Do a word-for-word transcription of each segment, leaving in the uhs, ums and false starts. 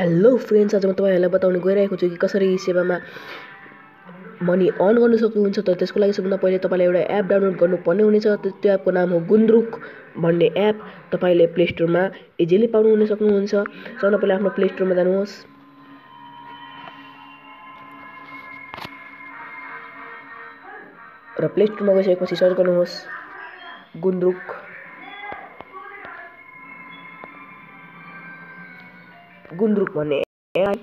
Hello friends, आज म तपाईँहरूलाई बताउन गइरहेको छु कि कसरी यी सेवामा मनी अर्न गर्न सक्नुहुन्छ। त त्यसको लागि सबभन्दा पहिले तपाईँले एउटा एप डाउनलोड गर्नुपर्ने हुनेछ। त्यो एपको नाम हो गुन्द्रुक भन्ने एप। तपाईँले प्ले स्टोरमा इजिली पाउनुहुन सक्नुहुन्छ। सबभन्दा पहिले आफ्नो प्ले स्टोरमा जानुहोस्। र प्ले स्टोरमा गइसकेपछि सर्च गर्नुहोस् गुन्द्रुक। गुन्द्रुक भन्ने एप।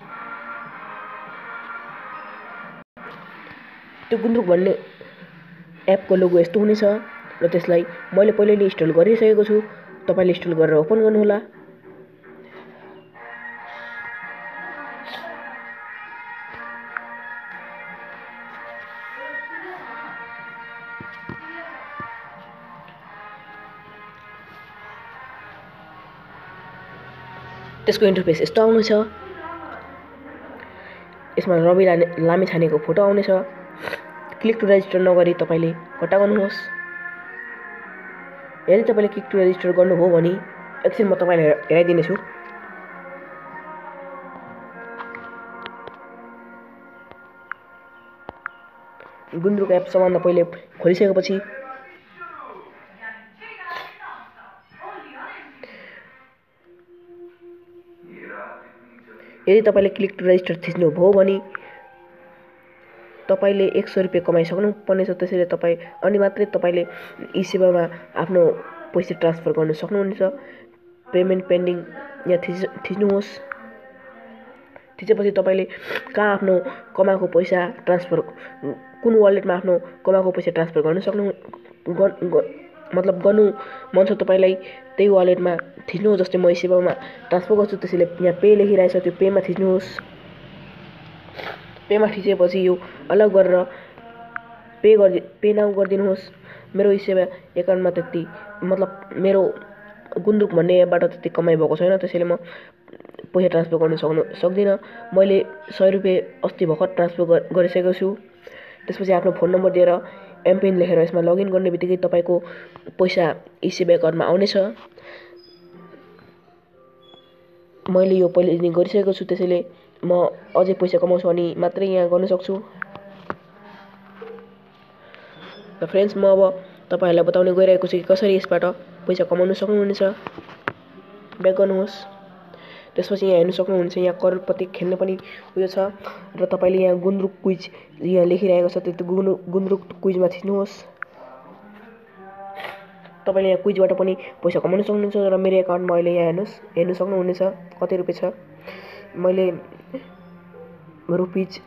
त्यो गुन्द्रुक भन्ने एपको लोगो यस्तो हुनेछ र त्यसलाई मैले पहिले नै इन्स्टल गरिसकेको छु। तपाईँले इन्स्टल गरेर ओपन गर्नुहोला। त्यसको इन्टरफेस यस्तो आउनेछ। यसमा रवि लामिछानेको फोटो आउनेछ। क्लिक टु रेजिस्टर नगरी तपाईँले कट्टा गर्नुहोस्। यदि तपाईँले क्लिक टु रेजिस्टर गर्नुभयो भने एकछिन म तपाईँलाई हेराइदिनेछु। गुन्द्रुक एप सबभन्दा पहिले खोलिसकेपछि यदि तपाईँले क्लिक टु रेजिस्टर थिच्नुभयो भने तपाईँले एक सय रुपियाँ कमाइसक्नु पर्नेछ। त्यसैले तपाईँ अनि मात्रै तपाईँले यी सेवामा आफ्नो पैसा ट्रान्सफर गर्न सक्नुहुनेछ। पेमेन्ट पेन्डिङ यहाँ थिच थिच्नुहोस्। थिचेपछि तपाईँले कहाँ आफ्नो कमाएको पैसा ट्रान्सफर, कुन वालेटमा आफ्नो कमाएको पैसा ट्रान्सफर गर्न सक्नु मतलब गर्नु मन छ तपाईँलाई त्यही वालेटमा थिच्नुहोस्। जस्तै म यी सेवामा ट्रान्सफर गर्छु, त्यसैले यहाँ पे लेखिरहेछ, त्यो पेमा थिच्नुहोस्। पेमा थिचेपछि यो अलग गरेर पे गरिदि पे नाउ गरिदिनुहोस्। मेरो यी सेवा एकाउन्टमा त्यति मतलब मेरो गुन्द्रुक भन्ने एपबाट त्यति कमाइ भएको छैन, त्यसैले म पैसा ट्रान्सफर गर्न सक्नु सक्दिनँ। मैले सय रुपियाँ अस्ति भर्खर ट्रान्सफर गरिसकेको छु। त्यसपछि आफ्नो फोन नम्बर दिएर एमपिन लेखेर यसमा लगइन गर्ने बित्तिकै तपाईँको पैसा यी सेवा एकाउन्टमा आउनेछ। मैले यो पहिले नै गरिसकेको छु, त्यसैले म अझै पैसा कमाउँछु अनि मात्रै यहाँ गर्न सक्छु। र फ्रेन्ड्स, म अब तपाईँहरूलाई बताउन गइरहेको छु कि कसरी यसबाट पैसा कमाउन सक्नुहुनेछ। ब्याक गर्नुहोस्। त्यसपछि यहाँ हेर्नु सक्नुहुन्छ, यहाँ करोडपति खेल्ने पनि उयो छ र तपाईँले यहाँ गुन्द्रुक क्विज यहाँ लेखिरहेको छ, त्यो गुन्द्रुक क्विजमा थिच्नुहोस्। तपाईँले यहाँ क्विजबाट पनि पैसा कमाउन सक्नुहुन्छ। र मेरो एकाउन्टमा अहिले यहाँ हेर्नुहोस्, हेर्नु सक्नुहुनेछ कति रुपियाँ छ। मैले रुपिज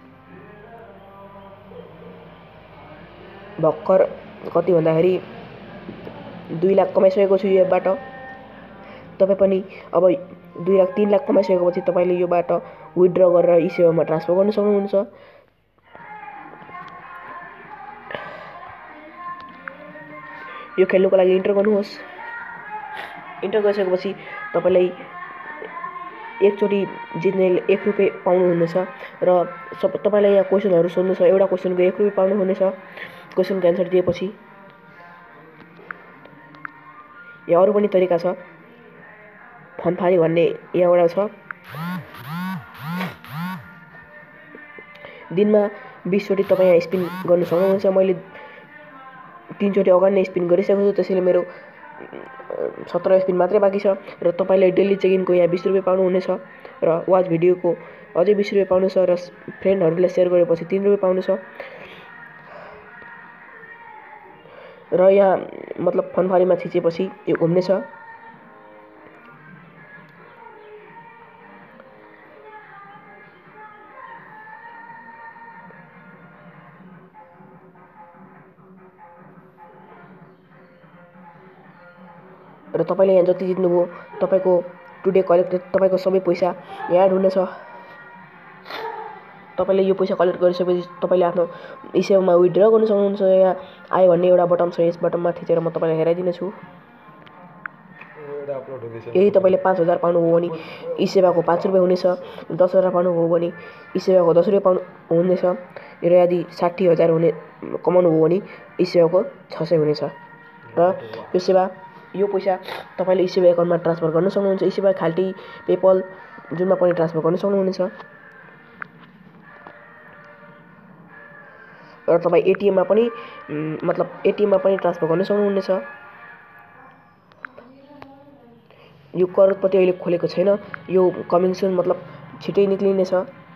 भर्खर कति भन्दाखेरि दुई लाख कमाइसकेको छु यो एपबाट। तपाईँ पनि अब दुई लाख तिन लाख कमाइसकेको पछि तपाईँले योबाट विथड्र गरेर यी सेवामा ट्रान्सफर गर्न सक्नुहुन्छ। यो खेल्नुको लागि इन्टर गर्नुहोस्। इन्टर गरिसकेपछि तपाईँलाई एकचोटि जित्ने एक रुपियाँ पाउनुहुनेछ। र सब तपाईँलाई यहाँ क्वेसनहरू सोध्नु छ। एउटा क्वेसनको एक रुपियाँ पाउनुहुनेछ क्वेसनको एन्सर दिएपछि। यहाँ अरू पनि तरिका छ। फनफारी भन्ने यहाँ एउटा छ। दिनमा बिसचोटि तपाईँ यहाँ स्पिन गर्नु सक्नुहुन्छ। मैले तिनचोटि अगाडि नै स्पिन गरिसकेको छु, त्यसैले मेरो सत्र स्पिन मात्रै बाँकी छ। र तपाईँले डेली चेक-इनको यहाँ बिस रुपियाँ पाउनुहुनेछ। र वाच भिडियोको अझै बिस रुपियाँ पाउनेछ। र फ्रेन्डहरूलाई सेयर गरेपछि तिन रुपियाँ पाउनेछ। र यहाँ मतलब फनफारीमा थिचेपछि यो घुम्नेछ। र तपाईँले यहाँ जति जित्नुभयो तपाईँको टुडे कलेक्टेड तपाईँको सबै पैसा यहाँ एड हुनेछ। तपाईँले यो पैसा कलेक्ट गरिसकेपछि तपाईँले आफ्नो यी सेवामा विथड्र गर्न सक्नुहुन्छ। यहाँ आयो भन्ने एउटा बटन छ, यस बटनमा थिचेर म तपाईँलाई हेराइदिनेछु। यदि तपाईँले पाँच हजार पाउनुभयो भने यी सेवाको पाँच रुपियाँ हुनेछ। दस हजार पाउनुभयो भने यी सेवाको दस रुपियाँ पाउनु हुनेछ। र यदि साठी हजार हुने कमाउनु भयो भने यी सेवाको छ सय हुनेछ। र यो सेवा यो पैसा तपाईँले इसिबी एकाउन्टमा ट्रान्सफर गर्न सक्नुहुन्छ। इसिबी खाल्टी पेपल जुनमा पनि ट्रान्सफर गर्न सक्नुहुनेछ। र तपाईँ एटिएममा पनि मतलब एटिएममा पनि ट्रान्सफर गर्न सक्नुहुनेछ। यो करोडपति अहिले खोलेको छैन, यो कमिङ सुन मतलब छिटै निक्लिनेछ।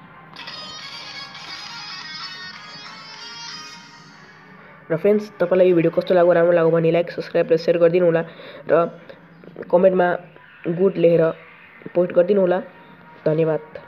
र फ्रेन्ड्स, तपाईँलाई यो भिडियो कस्तो लाग्यो, राम्रो लाग्यो भने लाइक सब्सक्राइब र सेयर गरिदिनु होला र कमेन्टमा गुड लेखेर पोस्ट गरिदिनु होला। धन्यवाद।